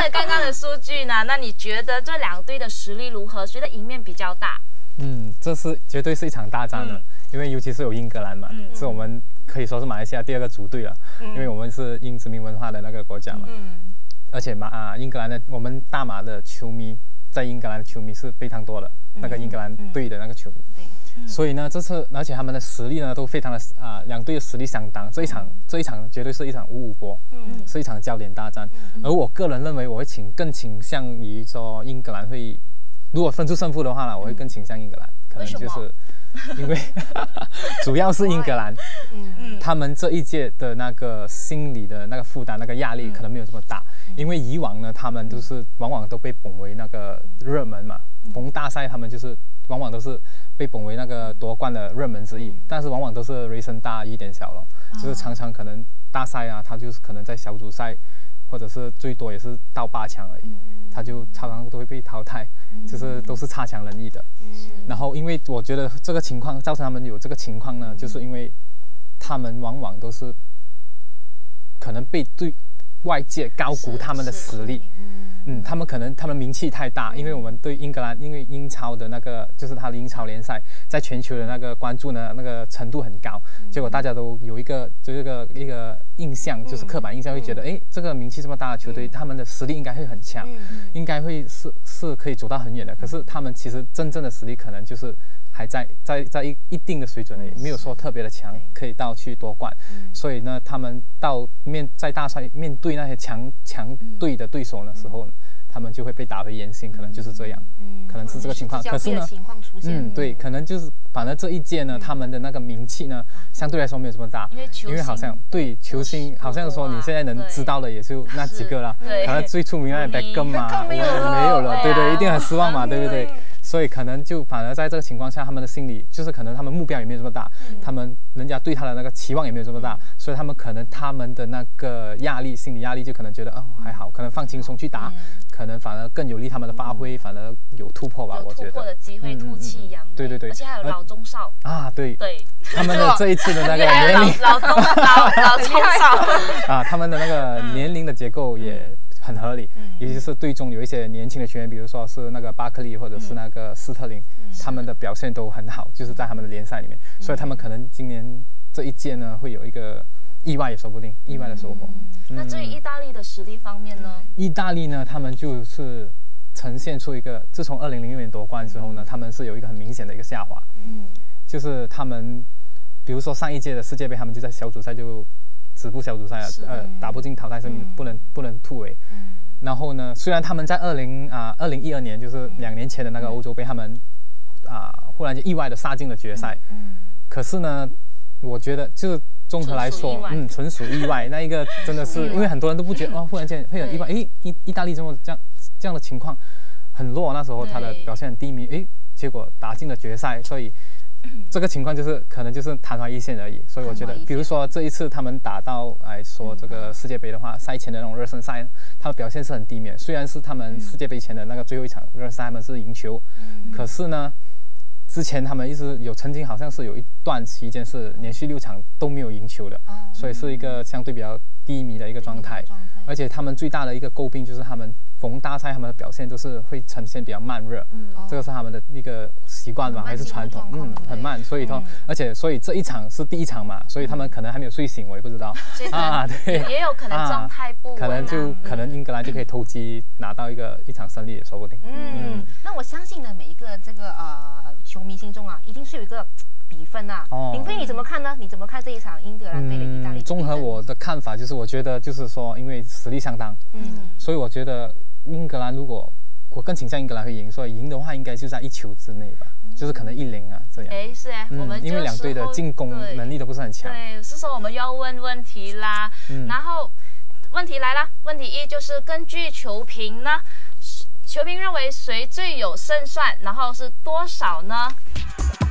了刚刚的数据呢，那你觉得这两队的实力如何？谁的赢面比较大？ 这是绝对是一场大战了，因为尤其是有英格兰嘛，是我们可以说是马来西亚第2个主队了，因为我们是英殖民文化的那个国家嘛，而且英格兰的我们大马的球迷，在英格兰的球迷是非常多的，那个英格兰队的那个球迷，所以呢，这次而且他们的实力呢都非常的两队的实力相当，这一场绝对是一场五五波，是一场焦点大战，而我个人认为我会更倾向于说英格兰会。如果分出胜负的话呢，我会更倾向英格兰，可能就是因为主要是英格兰，他们这一届的那个心理的那个负担、那个压力可能没有这么大，因为以往呢，他们都是往往都被捧为那个热门嘛，逢大赛他们就是往往都是被捧为那个夺冠的热门之一，但是往往都是雷声大雨点小咯，就是常常可能大赛啊，他就是可能在小组赛。或者是最多也是到8强而已，他就常常都会被淘汰，就是都是差强人意的。然后，因为我觉得这个情况造成他们有这个情况呢，就是因为他们往往都是可能被对外界高估他们的实力。他们可能他们名气太大，因为我们对英格兰，因为英超的那个就是他的英超联赛，在全球的那个关注呢，那个程度很高，结果大家都有一个印象，就是刻板印象，会觉得这个名气这么大的球队，他们的实力应该会很强，应该会是可以走到很远的。可是他们其实真正的实力可能就是还在一定的水准里，没有说特别的强，可以到去夺冠。所以呢，他们在大赛面对那些强队的对手的时候呢，他们就会被打回原形，可能就是这样，可能是这个情况。可是呢，对，可能就是反正这一届呢，他们的那个名气呢，相对来说没有这么大，因为好像对球星，好像说你现在能知道的也就那几个了，可能最出名的Beckham嘛，没有了，对，一定很失望嘛，对不对？所以可能就反而在这个情况下，他们的心理就是可能他们目标也没有这么大，人家对他的那个期望也没有这么大，所以他们的那个心理压力就可能觉得还好，可能放轻松去打，可能反而更有利他们的发挥，反而有突破吧，我觉得。有突破的机会，吐气扬眉。对，而且还有老中少对，他们的这一次的那个年龄， 老中少他们的那个年龄的结构也很合理，尤其是队中有一些年轻的球员，比如说是那个巴克利或者是那个斯特林，他们的表现都很好，就是在他们的联赛里面，所以他们可能今年这一届呢会有一个意外也说不定，意外的收获。 那至于意大利的实力方面呢？ 意大利呢，他们就是呈现出一个，自从2006年夺冠之后呢，他们是有一个很明显的一个下滑，就是他们比如说上一届的世界杯，他们就在小组赛就止步小组赛了，打不进淘汰赛，不能突围。然后呢，虽然他们在2012年，就是2年前的那个欧洲杯，他们忽然间意外的杀进了决赛。可是呢，我觉得就是综合来说，纯属意外。那一个真的是，因为很多人都不觉得忽然间会很意外。意大利这样的情况很弱，那时候他的表现很低迷，结果打进了决赛，所以。这个情况可能就是昙花一现而已，所以我觉得，比如说这一次他们打到来说这个世界杯的话，赛前的那种热身赛，他们表现是很低迷。虽然是他们世界杯前的那个最后一场热身赛，他们是赢球，可是呢，之前他们一直曾经好像是有一段期间是连续6场都没有赢球的，所以是一个相对比较低迷的一个状态。而且他们最大的一个诟病就是他们逢大赛他们的表现都是会呈现比较慢热，这个是他们的一个习惯吧，还是传统，很慢。所以所以这一场是第一场嘛，所以他们可能还没有睡醒，我也不知道对， 也有可能状态不稳， 可能英格兰就可以偷鸡拿到一场胜利也说不定。 那我相信呢，每一个这个球迷心中一定是有一个比分林飞你怎么看呢？你怎么看这一场英格兰对的意大利？ 综合我的看法，就是我觉得就是说，因为实力相当，所以我觉得英格兰如果我更倾向英格兰会赢，所以赢的话应该就在1球之内吧，就是可能1-0这样。 是我们因为两队的进攻能力都不是很强。 对，是说我们要问问题啦，然后问题来了，问题1就是根据球评呢，球评认为谁最有胜算，然后是多少呢？